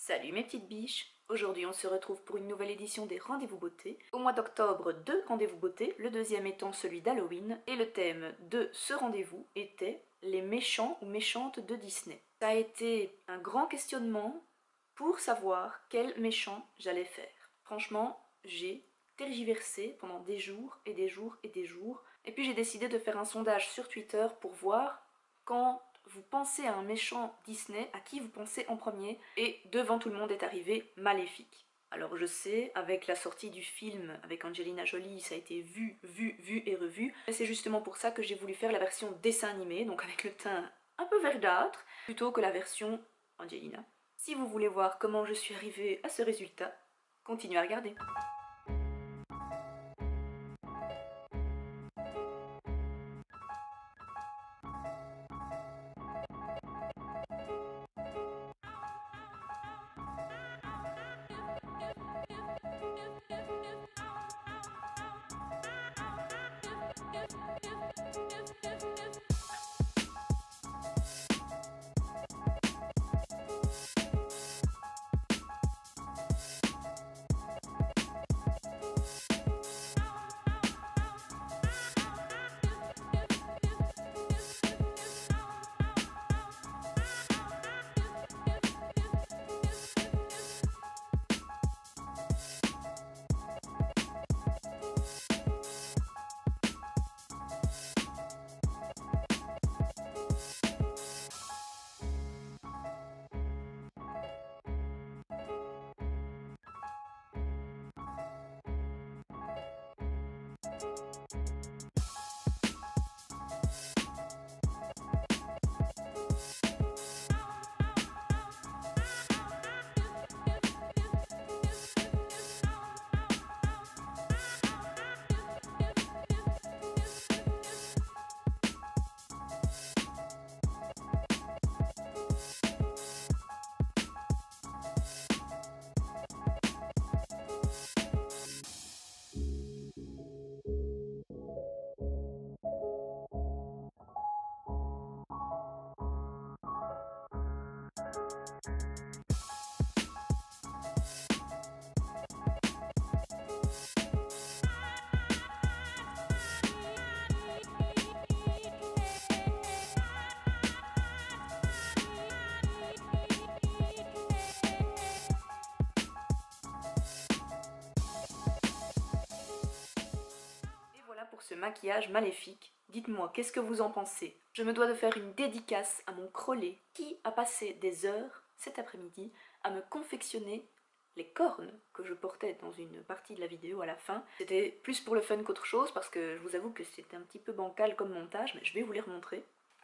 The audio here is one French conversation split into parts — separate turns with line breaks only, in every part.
Salut mes petites biches. Aujourd'hui on se retrouve pour une nouvelle édition des Rendez-vous Beauté. Au mois d'octobre, 2 Rendez-vous Beauté, le deuxième étant celui d'Halloween, et le thème de ce rendez-vous était les méchants ou méchantes de Disney. Ça a été un grand questionnement pour savoir quel méchant j'allais faire. Franchement, j'ai tergiversé pendant des jours et des jours et des jours, et puis j'ai décidé de faire un sondage sur Twitter pour voir quand vous pensez à un méchant Disney, à qui vous pensez en premier, et devant tout le monde est arrivé Maléfique. Alors je sais, avec la sortie du film avec Angelina Jolie, ça a été vu et revu, et c'est justement pour ça que j'ai voulu faire la version dessin animé, donc avec le teint un peu verdâtre, plutôt que la version Angelina. Si vous voulez voir comment je suis arrivée à ce résultat, continuez à regarder. Pour ce maquillage maléfique. Dites-moi, qu'est-ce que vous en pensez? Je me dois de faire une dédicace à mon crollet qui a passé des heures cet après-midi à me confectionner les cornes que je portais dans une partie de la vidéo à la fin. C'était plus pour le fun qu'autre chose parce que je vous avoue que c'était un petit peu bancal comme montage, mais je vais vous les remontrer.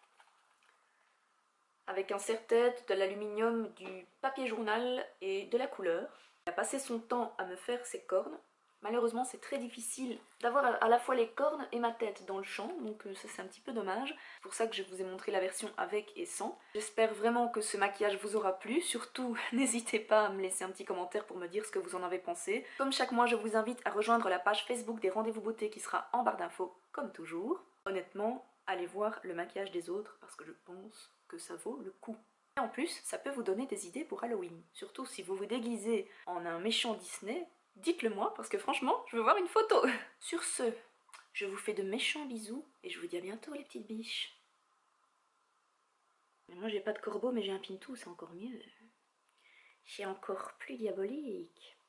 Avec un serre-tête, de l'aluminium, du papier journal et de la couleur. Il a passé son temps à me faire ces cornes. Malheureusement, c'est très difficile d'avoir à la fois les cornes et ma tête dans le champ, donc ça c'est un petit peu dommage. C'est pour ça que je vous ai montré la version avec et sans. J'espère vraiment que ce maquillage vous aura plu. Surtout, n'hésitez pas à me laisser un petit commentaire pour me dire ce que vous en avez pensé. Comme chaque mois, je vous invite à rejoindre la page Facebook des Rendez-vous Beauté qui sera en barre d'infos, comme toujours. Honnêtement, allez voir le maquillage des autres parce que je pense que ça vaut le coup. Et en plus, ça peut vous donner des idées pour Halloween. Surtout si vous vous déguisez en un méchant Disney, dites-le moi parce que franchement, je veux voir une photo. Sur ce, je vous fais de méchants bisous et je vous dis à bientôt les petites biches. Moi j'ai pas de corbeau mais j'ai un pintou, c'est encore mieux. C'est encore plus diabolique.